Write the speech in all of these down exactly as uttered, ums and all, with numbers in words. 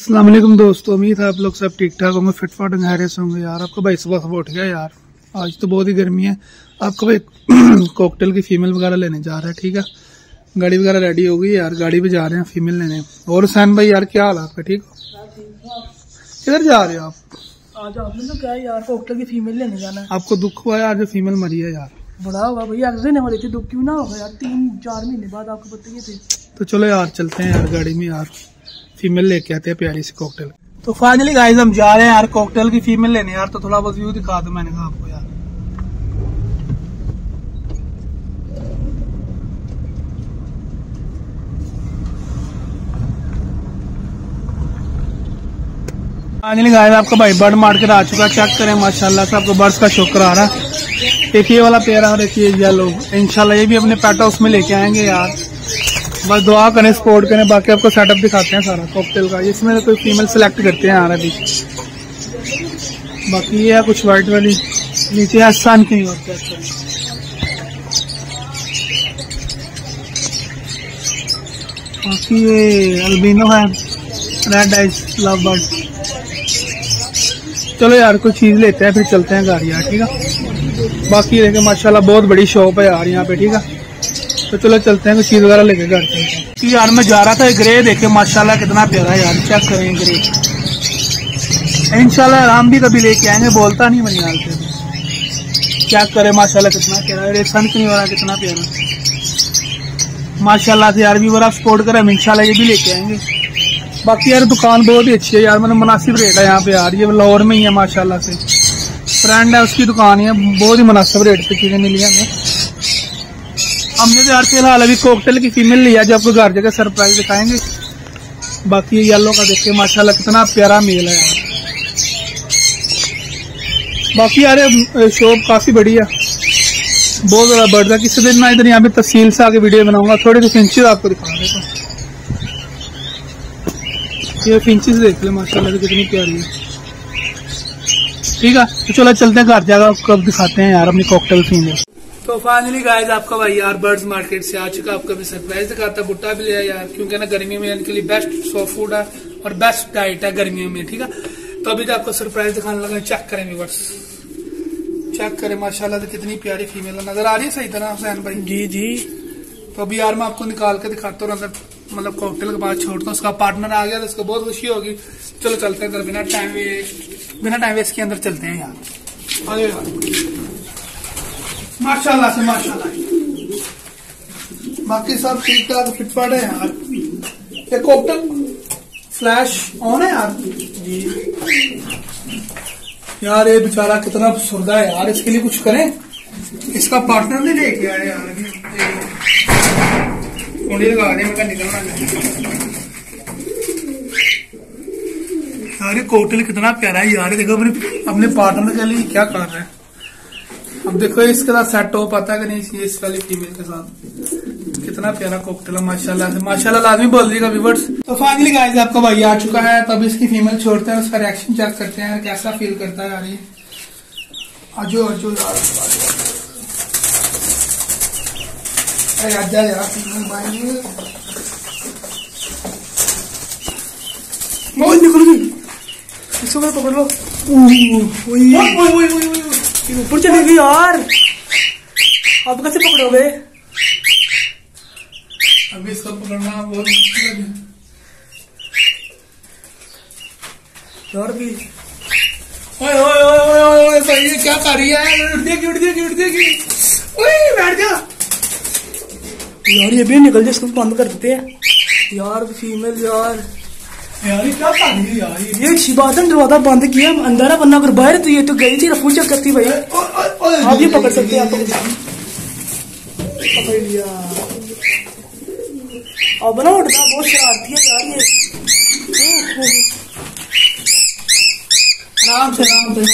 अस्सलाम वालेकुम दोस्तों, उम्मीद है आप लोग सब ठीक ठाक होंगे, फिट फाट खैरियत से होंगे। यार आपका भाई सुबह सुबह उठ गया यार, आज तो बहुत ही गर्मी है। आपका भाई कॉकटेल की फीमेल वगैरह लेने जा रहा है, ठीक है। गाड़ी वगैरह रेडी हो गई यार, गाड़ी पे जा रहे हैं फीमेल लेने। और हुसैन भाई यार क्या हाल है आपका, ठीक हो? किधर जा रहे हो आप? आज आपने तो क्या है यार, कॉकटेल की फीमेल लेने जाना है। आपको दुख हुआ यार जो फीमेल मरी है यार? बड़ा होगा भैया, एक्सीडेंट वाली थी, दुख क्यों ना होगा यार। तीन चार महीने बाद आपको पता ही थे। तो चलो यार चलते हैं यार गाड़ी में, यार फीमेल लेके आते हैं प्यारी सी कॉकटेल। तो फाइनली गाइस हम जा रहे हैं यार कॉकटेल की फीमेल लेने यार। तो थोड़ा बहुत व्यू दिखा दो, मैंने कहा आपको यार। फाइनली गाइस आपका भाई बर्ड मार्केट आ चुका है, चेक करें माशाल्लाह से आपको बर्ड्स का शौकर आ रहा है। एक ये वाला पेड़ और एक ये येलो, इंशाल्लाह ये भी अपने पेट हाउस में लेके आएंगे यार। बस दुआ करें, सपोर्ट करें। बाकी आपको सेटअप दिखाते हैं सारा कॉकटेल का। इसमें कोई फीमेल सेलेक्ट करते हैं यार अभी। बाकी ये है कुछ व्हाइट वाली, नीचे है सन की और क्या बाकी ये अल्बिनो है, रेड आइज लव बर्ड। चलो यार कोई चीज लेते हैं फिर चलते हैं घर यार, ठीक है। बाकी देखे माशाल्लाह बहुत बड़ी शॉप है यार यहाँ पे, ठीक है। तो चलो चलते हैं कुछ चीज वगैरह लेके घर चलते हैं। यार मैं जा रहा था ग्रे देखे, माशाल्लाह कितना प्यारा है यार, चेक करें ग्रे। इंशाल्लाह हम भी कभी लेके आएंगे, बोलता नहीं मेरी हाल से। चेक करें माशाल्लाह कितना प्यारा है, सन नहीं हो रहा कितना प्यारा माशाल्लाह से यार। भी बड़ा सपोर्ट करें, हम इंशाल्लाह ये भी लेके आएंगे। बाकी यार दुकान बहुत ही अच्छी है यार, मतलब मुनासिब रेट है यहाँ पे यार। ये लाहौर में ही है माशाल्लाह से, फ्रेंड है उसकी दुकान है, बहुत ही मुनासिब रेट पे चीजें मिली हमें। हमने तो यार फिलहाल अभी कॉकटेल की फीमेल लिया जो आपको घर जगह सरप्राइज दिखाएंगे। बाकी ये येलो का देखिए माशाल्लाह कितना प्यारा मेल है यार। बाकी यार शॉप काफी बड़ी है, बहुत ज्यादा बढ़ है। किसी दिन मैं इधर यहाँ पे तफसील से आगे वीडियो बनाऊंगा। थोड़ी सी फिंचेस आपको दिखा देता हूँ। ये फिंचेस देख ले माशाल्लाह से कितनी प्यारी है, ठीक है। तो चलो चलते हैं घर जाकर कब दिखाते हैं यार अपनी कॉकटेल फीमेल। तो फाइनली गाइस आपका भाई यार बर्ड्स मार्केट से आ चुका, आपका भी सरप्राइज दिखाता, भुट्टा भी लिया यार, क्योंकि ना गर्मियों में इनके लिए बेस्ट सॉफ्ट फूड है और बेस्ट डाइट है गर्मियों में, ठीक है। तो अभी तो आपको सरप्राइज दिखाने लगा, चेक करें व्यूअर्स, चेक करें माशाल्लाह से कितनी प्यारी फीमेल नजर आ रही है। सही तरह हुसैन भाई? जी जी। तो अभी यार मैं आपको निकाल के दिखाता हूँ अंदर, मतलब कॉकटेल के बाद छोड़ता हूँ। उसका पार्टनर आ गया तो उसको बहुत खुशी होगी। चलो चलते हैं बिना टाइम वेस्ट बिना टाइम वेस्ट के अंदर चलते हैं यार। अरे यार माशाल्लाह से माशाल्लाह, बाकी सब ठीक ठाक फिटफाट है यार। ये कॉकटेल फ्लैश ऑन है यार जी। यार ये बेचारा कितना सुरदा है यार, इसके लिए कुछ करें। इसका पार्टनर नहीं लेके आए यार, कुंडी लगा दे, मैं निकलना यार। ये कॉकटेल कितना प्यारा है यार, देखो अपने अपने पार्टनर के लिए क्या कर रहा है। अब देखो इसके साथ सेट हो पाता है कि नहीं, इस वाली फीमेल के साथ। कितना प्यारा कॉकटेल है माशाल्लाह से माशाल्लाह, लाजमी बोल दीजिएगा व्यूअर्स। तो फाइनली गाइस आपका भाई आ चुका है, तब इसकी फीमेल छोड़ते हैं, उसका रिएक्शन चेक करते हैं कैसा फील करता है यार। ये आजो आजो यार, अरे आजा यार फीमेल भाई, मौज निकल गई। इसको मैं पकड़ लो, ऊपर चली गई यार। अब कैसे पकड़ोगे? अभी इसको पकड़ना बहुत मुश्किल है यार। भी ओए ओए ओए ओए ओए सही है, क्या कर रही है? उठ जाएगी उठ जाएगी उठ जाएगी। ओए बैठ जा यार, ये भी निकल जाए, इसको बंद कर देते हैं यार। फीमेल यार यार ये क्या कर रही है यार? ये अच्छी बात है, दरवाजा बंद किया अंदर है, वरना अगर बाहर तो ये तो गई थी, रफू चेक करती भाई। आप ये पकड़ सकते हैं, आप पकड़ लिया। अब ना उठना बहुत शरारती है यार ये। आराम से आराम से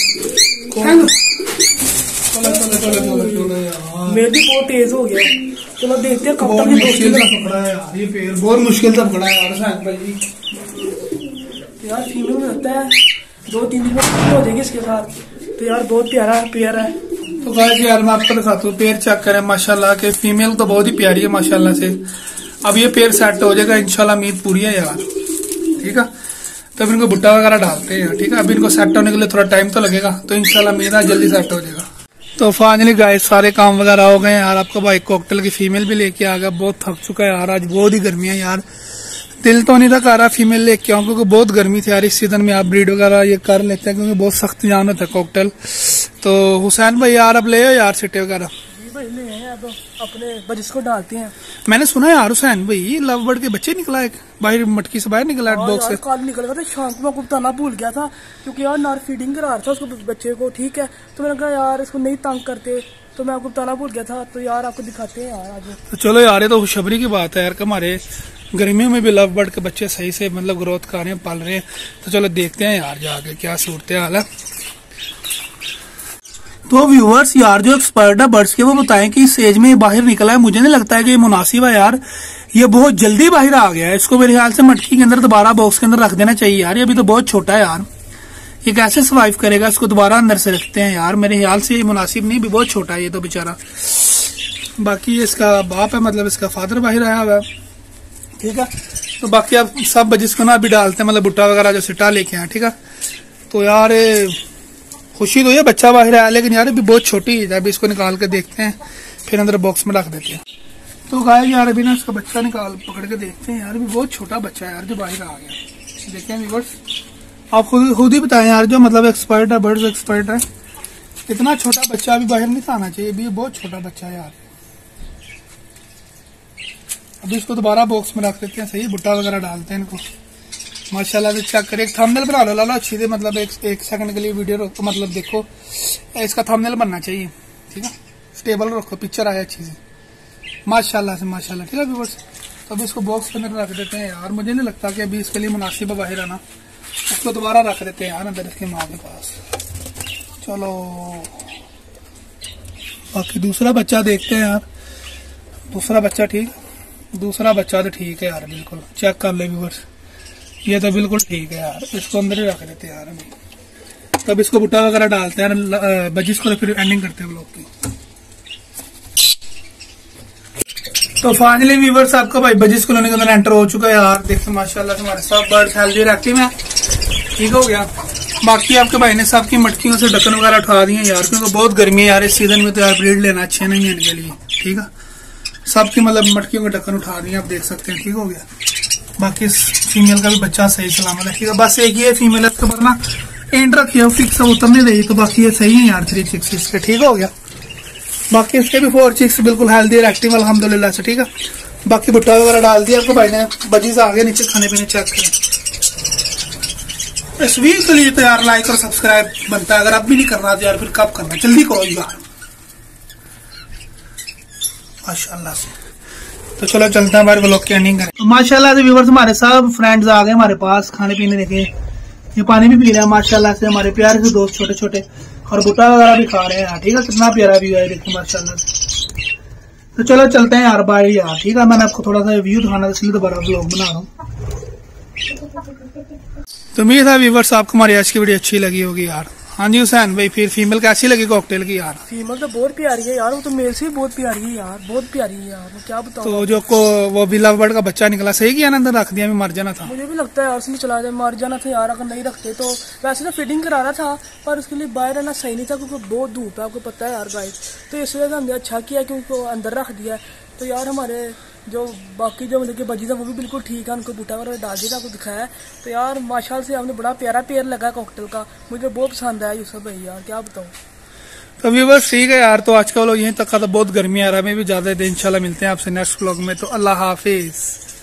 मेहंदी बहुत तेज हो गया। चलो देखते हैं कब तक ये मुश्किल से पकड़ा है यार, ये पेड़ बहुत मुश्किल से पकड़ा है यार हुसैन भाई। यार फीमेल में होता है दो तीन दिन में हो जाएगी इसके साथ। तो यार बहुत प्यारा पेयर है। तो गाइस यार मैं आपको दिखाता हूँ, पेयर चेक करें माशाल्लाह के, फीमेल तो बहुत ही प्यारी है माशाल्लाह से। अब ये पेयर सेट हो जाएगा इंशाल्लाह, उम्मीद पूरी है यार, ठीक है। तो अब इनको भुट्टा वगैरह डालते हैं। ठीक है, अभी इनको सेट होने के लिए थोड़ा टाइम तो लगेगा, तो इंशाल्लाह मेरा जल्दी सेट हो जाएगा। तो फाइनली गाइस सारे काम वगैरह हो गए यार। आपका भाई कॉकटेल की फीमेल भी लेके आ गया। बहुत थक चुका है यार, आज बहुत ही गर्मी है यार। दिल तो नहीं था कर रहा फीमेल लेके आऊं, क्योंकि बहुत गर्मी थी यार। इस सीजन में आप ब्रीड वगैरह ये कर लेते हैं, क्योंकि बहुत सख्त जान होता है कॉकटेल। तो हुसैन भाई यार अब ले हो यार सिट्टे वगैरह। अब अपने बजिस को डालते हैं। मैंने सुना है यार हुसैन भाई लव बर्ड के बच्चे निकला एक बाहर, मटकी से बाहर निकला बॉक्स से। कल निकल गया था, शाम को मैं आपको बताना भूल गया था, क्योंकि यार नार फीडिंग करा रहा था उसको बच्चे को। ठीक है, तो मैंने कहा यार इसको नहीं तंग करते, तो मैं आपको बताना भूल गया था। तो यार आपको दिखाते हैं यार आज। तो चलो यार ये तो खुशखबरी की बात है यार, हमारे गर्मियों में भी लव बर्ड के बच्चे सही से मतलब ग्रोथ कर रहे हैं, पाल रहे हैं। तो चलो देखते हैं यार जाके क्या सूरत हाल है। तो व्यूअर्स यार जो एक्सपर्ट है बर्ड्स के वो बताएं कि इस एज में ये बाहर निकला है। मुझे नहीं लगता है कि ये मुनासिब है यार, ये बहुत जल्दी बाहर आ गया है। इसको मेरे ख्याल से मटकी के अंदर दोबारा बॉक्स के अंदर रख देना चाहिए यार। ये अभी तो बहुत छोटा है यार, ये कैसे सर्वाइव करेगा? इसको दोबारा अंदर से रखते हैं यार। मेरे ख्याल से ये मुनासिब नहीं, भी बहुत छोटा है ये तो बेचारा। बाकी इसका बाप है, मतलब इसका फादर बाहर आया हुआ है। ठीक है, तो बाकी अब सब जिसको ना अभी डालते हैं, मतलब भुट्टा वगैरह जो सिटा लेके आए। ठीक है, तो यार खुशी तो ये बच्चा बाहर आया, लेकिन यार अभी बहुत छोटी है। अभी इसको निकाल के देखते हैं, फिर अंदर बॉक्स में रख देते हैं। तो गाय यार अभी ना इसका बच्चा निकाल पकड़ के देखते हैं यार। अभी बहुत छोटा बच्चा है यार जो बाहर आ गया। देखते हैं व्यूअर्स, आप खुद खुद ही बताएं यार, जो मतलब एक्सपर्ट है, बर्ड्स एक्सपर्ट है, इतना छोटा बच्चा अभी बाहर नहीं आना चाहिए। अभी बहुत छोटा बच्चा है यार। अभी इसको दोबारा बॉक्स में रख देते हैं, सही भुट्टा वगैरह डालते हैं इनको। माशाल्लाह से चेक करें, एक थंबनेल बना लो लाला अच्छी से, मतलब एक, एक सेकंड के लिए वीडियो रखो, मतलब देखो इसका थंबनेल बनना चाहिए। ठीक है, स्टेबल रखो, पिक्चर आए अच्छी से माशाल्लाह से माशाल्लाह। ठीक है व्यूअर्स, तो अभी इसको बॉक्स के अंदर रख देते हैं यार। मुझे नहीं लगता कि अभी इसके लिए मुनासिब है बाहर आना। इसको दोबारा रख देते हैं यार अंदर इसके माँ के पास। चलो बाकी दूसरा बच्चा देखते हैं यार। दूसरा बच्चा ठीक, दूसरा बच्चा तो ठीक है यार, बिल्कुल चेक कर ले व्यूअर्स, ये तो बिल्कुल ठीक है यार। इसको अंदर ही रख देते हैं यार हम। तब इसको भुट्टा वगैरह डालते हैं बजिस को, तो फिर एंडिंग करते हैं ब्लॉग की। तो फाइनली व्यूअर्स आपका भाई बजिस कॉलोनी के अंदर एंटर हो चुका है यार। देखते माशाल्लाह हमारे सब बर्ड्स हेल्दी और एक्टिव है। ठीक हो गया। बाकी आपके भाई ने सबकी मटकियों से ढक्कन वगैरह उठा दिए यार, क्योंकि बहुत गर्मी है यार इस सीजन में, तो यार ब्रीड लेना अच्छे नहीं है इनके लिए। ठीक है, सबकी मतलब मटकियों के ढक्कन उठा दिए, आप देख सकते हैं। ठीक हो गया। बाकी फीमेल का भी बच्चा सही सलामत है। ठीक है, बस एक ये फीमेल है, इसके ऊपर ना एंड रखी है, फिक्स उतरने रही, तो बाकी ये सही है यार थ्री चिक्स इसके। ठीक हो गया। बाकी इसके भी फोर चिक्स बिल्कुल हेल्दी और एक्टिव अल्हम्दुलिल्लाह से। ठीक है, बाकी भुट्टा वगैरह डाल दिया आपको भाई ने, बजीज आ गए नीचे खाने पीने। चेक करें इस वीडियो के लिए तो यार लाइक और सब्सक्राइब बनता है, अगर अब भी नहीं करना तो यार फिर कब करना, जल्दी करो यार माशाल्लाह से। तो चलो चलते हैं हमारे व्लॉग की एंडिंग करें। तो माशाल्लाह से व्यूअर्स हमारे सब फ्रेंड्स आ गए हमारे पास खाने पीने। देखे ये पानी भी पी रहे हैं माशाल्लाह से, हमारे प्यारे से दोस्त छोटे छोटे, और भुट्टा वगैरह भी खा रहे हैं। ठीक है, कितना प्यारा व्यू है देखो माशाल्लाह से। तो चलो चलते हैं यार बाहर यार। ठीक है, मैंने आपको थोड़ा सा व्यू दिखाना था, इसलिए दोबारा व्लॉग बना रहा हूँ। तो उम्मीद है व्यूअर्स आपको हमारी आज की वीडियो अच्छी लगी होगी यार। हाँ जी हुसैन भाई, फिर फीमेल कैसी लगी कॉकटेल की यार? फीमेल तो बहुत प्यारी है यार, वो तो मेल से भी बहुत प्यारी है यार, बहुत प्यारी है यार, मैं क्या बताऊं। तो जो को वो भी लव बर्ड का बच्चा निकला, सही किया ना, अंदर रख दिया, मर जाना था। मुझे भी लगता है यार उसमें चला जाए, मर जाना था यार अगर नहीं रखते तो। वैसे तो फीडिंग करा रहा था, पर उसके लिए बाहर रहना सही नहीं था, क्योंकि बहुत धूप है, आपको पता है यार गाइस। तो इस वजह से हमने अच्छा किया कि उनको अंदर रख दिया। तो यार हमारे जो बाकी जो मतलब कि बजी था वो भी बिल्कुल ठीक है, उनको बूटा वगैरह डाल दिया, आपको दिखाया है। तो यार माशाल्लाह से हमने बड़ा प्यारा पेयर लगा कॉकटेल का, मुझे बहुत पसंद आया यूसुफ भाई यार, क्या बताऊं। तो व्यूअर्स ठीक है यार, तो आज का व्लॉग यहीं तक का, तो बहुत गर्मी आ रहा है, मैं भी ज्यादा दिन इंशाल्लाह मिलते हैं आपसे नेक्स्ट व्लॉग में। तो अल्लाह हाफिज।